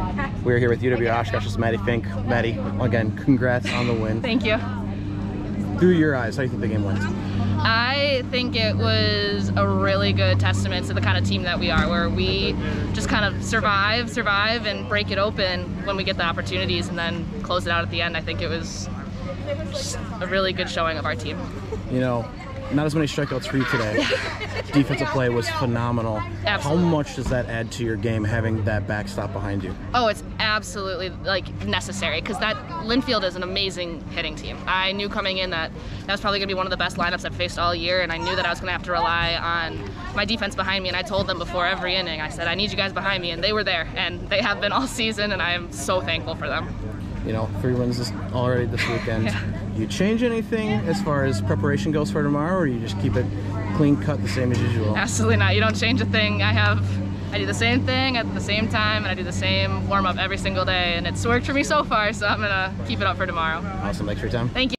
We're here with UW Oshkosh's Maddie Fink. Maddie, again, congrats on the win. Thank you. Through your eyes, how do you think the game went? I think it was a really good testament to the kind of team that we are, where we just kind of survive, and break it open when we get the opportunities and then close it out at the end. I think it was just a really good showing of our team. You know, not as many strikeouts for you today. Defensive play was phenomenal. Absolutely. How much does that add to your game, having that backstop behind you? Oh, it's absolutely necessary, because that Linfield is an amazing hitting team. I knew coming in that was probably going to be one of the best lineups I've faced all year, and I knew that I was going to have to rely on my defense behind me, and I told them before every inning, I said, I need you guys behind me, and they were there, and they have been all season, and I am so thankful for them. You know, 3 wins already this weekend. Yeah. You change anything as far as preparation goes for tomorrow, or you just keep it clean cut the same as usual? Absolutely not. You don't change a thing. I do the same thing at the same time, and I do the same warm-up every single day, and it's worked for me so far, so I'm going to keep it up for tomorrow. Awesome. Thanks for your time. Thank you.